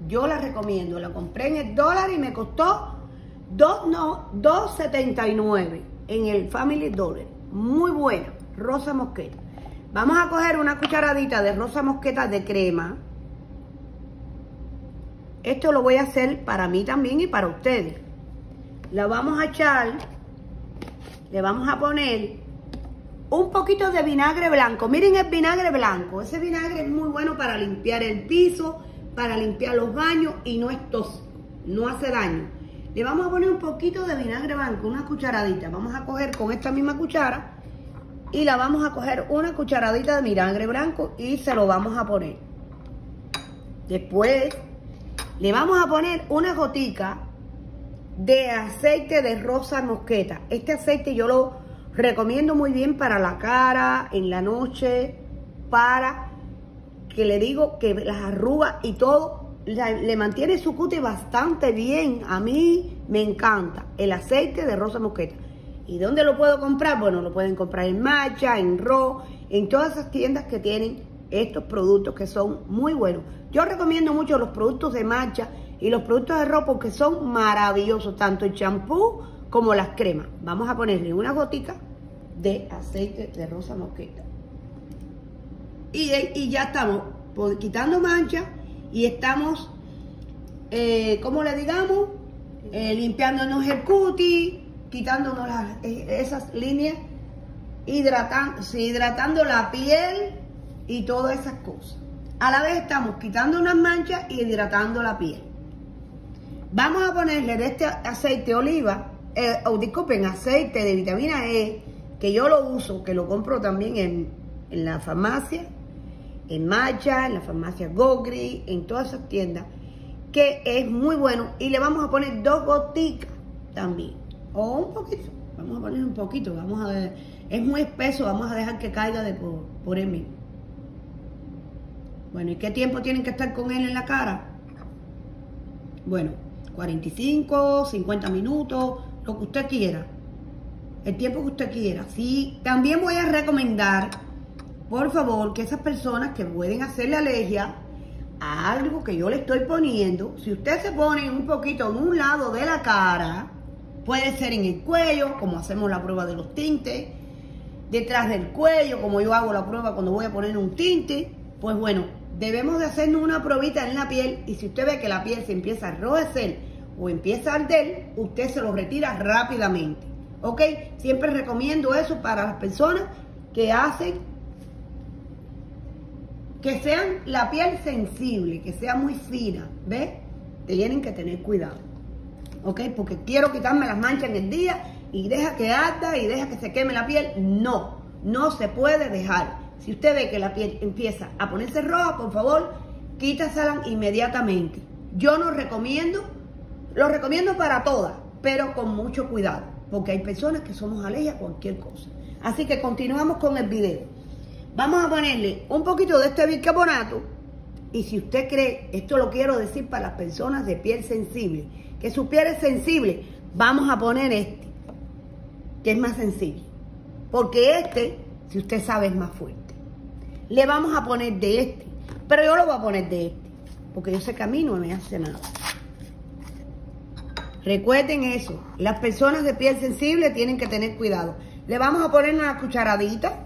yo la recomiendo. La compré en el dólar y me costó $2.79 en el Family Dollar. Muy buena, rosa mosqueta. Vamos a coger una cucharadita de rosa mosqueta de crema. Esto lo voy a hacer para mí también y para ustedes. La vamos a echar, le vamos a poner un poquito de vinagre blanco. Miren el vinagre blanco. Ese vinagre es muy bueno para limpiar el piso, para limpiar los baños y no es tóxico, no hace daño. Le vamos a poner un poquito de vinagre blanco, una cucharadita. Vamos a coger con esta misma cuchara y la vamos a coger una cucharadita de vinagre blanco y se lo vamos a poner. Después le vamos a poner una gotica de aceite de rosa mosqueta. Este aceite yo lo recomiendo muy bien para la cara, en la noche, para que le digo que las arrugas y todo, le mantiene su cutis bastante bien. A mí me encanta el aceite de rosa mosqueta. ¿Y dónde lo puedo comprar? Bueno, lo pueden comprar en Matcha, en Ro, en todas esas tiendas que tienen estos productos que son muy buenos. Yo recomiendo mucho los productos de Matcha y los productos de Ro porque son maravillosos, tanto el champú como las cremas. Vamos a ponerle una gotica de aceite de rosa mosqueta. Y ya estamos quitando manchas y estamos, como le digamos, limpiándonos el cutis, quitándonos esas líneas, hidratando la piel y todas esas cosas. A la vez estamos quitando unas manchas y hidratando la piel. Vamos a ponerle de este aceite de oliva, disculpen, aceite de vitamina E, que yo lo uso, que lo compro también en la farmacia, en Matcha, en la farmacia Gogri, en todas esas tiendas, que es muy bueno. Y le vamos a poner 2 goticas también, o un poquito, vamos a poner un poquito, vamos a ver, es muy espeso, vamos a dejar que caiga por él mismo. Bueno, ¿y qué tiempo tienen que estar con él en la cara? Bueno, 45, 50 minutos, lo que usted quiera. El tiempo que usted quiera. Sí, también voy a recomendar, por favor, que esas personas que pueden hacerle alergia a algo que yo le estoy poniendo, si usted se pone un poquito en un lado de la cara, puede ser en el cuello, como hacemos la prueba de los tintes, detrás del cuello, como yo hago la prueba cuando voy a poner un tinte, pues bueno, debemos de hacernos una probita en la piel y si usted ve que la piel se empieza a enrojecer o empieza a arder, usted se lo retira rápidamente, ¿ok? Siempre recomiendo eso para las personas que hacen que sean la piel sensible, que sea muy fina, ¿ves? Tienen que tener cuidado, ¿ok? Porque quiero quitarme las manchas en el día y deja que arda y deja que se queme la piel. No, no se puede dejar. Si usted ve que la piel empieza a ponerse roja, por favor, quítasela inmediatamente. Yo no recomiendo, lo recomiendo para todas, pero con mucho cuidado, porque hay personas que somos alérgicas a cualquier cosa. Así que continuamos con el video. Vamos a ponerle un poquito de este bicarbonato y si usted cree, esto lo quiero decir para las personas de piel sensible, que su piel es sensible, vamos a poner este, que es más sensible, porque este, si usted sabe, es más fuerte. Le vamos a poner de este, pero yo lo voy a poner de este, porque yo sé que a mí no me hace nada. Recuerden eso, las personas de piel sensible tienen que tener cuidado. Le vamos a poner una cucharadita.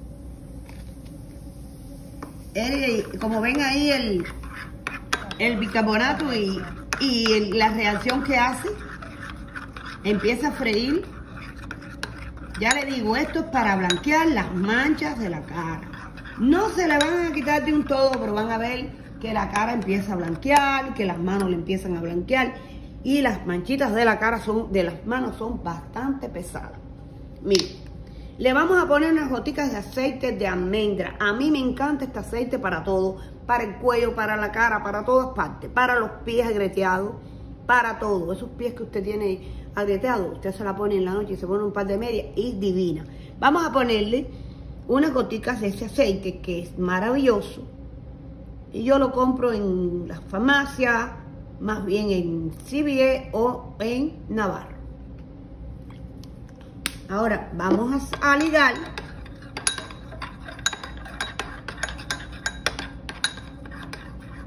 Como ven ahí el bicarbonato y la reacción que hace, empieza a freír. Ya le digo, esto es para blanquear las manchas de la cara. No se le van a quitar de un todo, pero van a ver que la cara empieza a blanquear, que las manos le empiezan a blanquear y las manchitas de la cara de las manos son bastante pesadas. Miren, le vamos a poner unas goticas de aceite de almendra. A mí me encanta este aceite para todo, para el cuello, para la cara, para todas partes, para los pies agreteados, para todo. Esos pies que usted tiene agreteados, usted se la pone en la noche y se pone un par de medias y divina. Vamos a ponerle unas goticas de ese aceite que es maravilloso. Y yo lo compro en las farmacias, más bien en CVS o en Navarro. Ahora vamos a ligar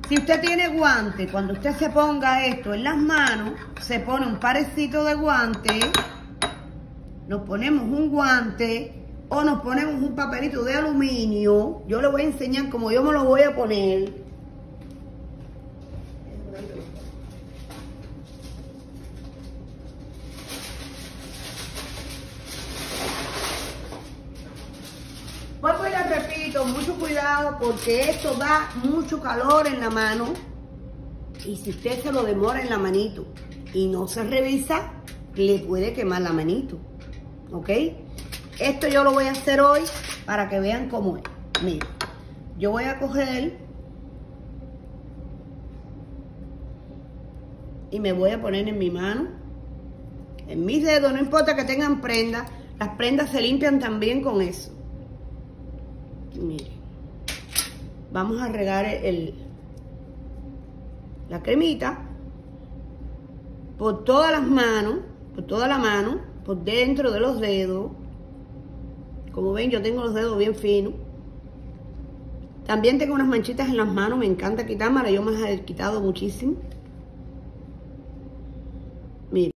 Si usted tiene guante, cuando usted se ponga esto en las manos, se pone un parecito de guante, nos ponemos un guante o nos ponemos un papelito de aluminio. Yo le voy a enseñar cómo yo me lo voy a poner. Vuelvo y les repito, mucho cuidado porque esto da mucho calor en la mano y si usted se lo demora en la manito y no se revisa, le puede quemar la manito, ¿ok? Esto yo lo voy a hacer hoy para que vean cómo es. Miren, yo voy a coger y me voy a poner en mi mano, en mis dedos, no importa que tengan prendas, las prendas se limpian también con eso. Miren, vamos a regar la cremita por todas las manos, por toda la mano, por dentro de los dedos. Como ven, yo tengo los dedos bien finos. También tengo unas manchitas en las manos, me encanta quitármelas, yo me las he quitado muchísimo. Miren.